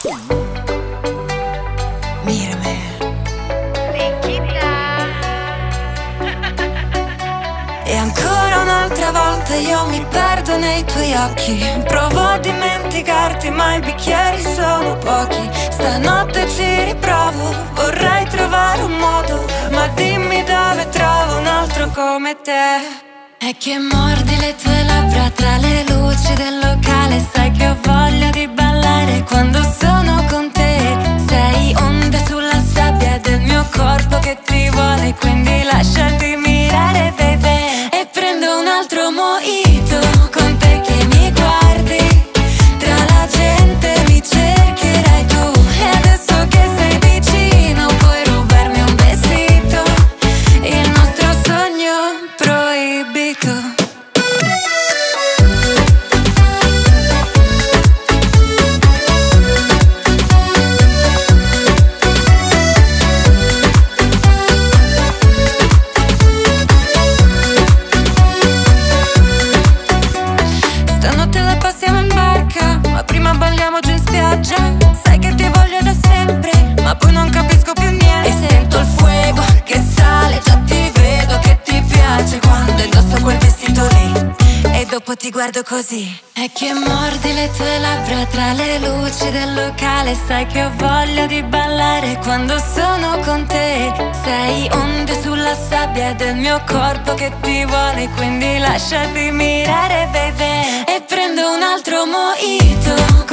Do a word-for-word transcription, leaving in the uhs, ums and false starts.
Mírame. E ancora un'altra volta io mi perdo nei tuoi occhi. Provo a dimenticarti ma i bicchieri sono pochi. Stanotte ci riprovo, vorrei trovare un modo, ma dimmi dove trovo un altro come te. E che mordi le tue labbra tra le luci del locale. Sai che ho voglia di ballare quando sono con te. Sei onde sulla sabbia del mio corpo che ti vuole, quindi lasciati mirare, baby. E prendo un altro mojito con te che mi guardi. Tra la gente mi cercherai tu. E adesso che sei vicino puoi rubarmi un vestito, il nostro sogno proibito. Stanotte la passiamo in barca, ma prima balliamo giù in spiaggia. Sai che ti voglio da sempre, ma poi non capisco più niente. E sento il fuoco che sale, già ti vedo che ti piace quando indosso quel vestito lì. E dopo ti guardo così. E che mordi le tue labbra tra le luci del locale. Sai che ho voglia di ballare quando sono con te. Sei onde sulla sabbia del mio corpo che ti vuole, quindi lasciati mirare, baby. E prendo un altro mojito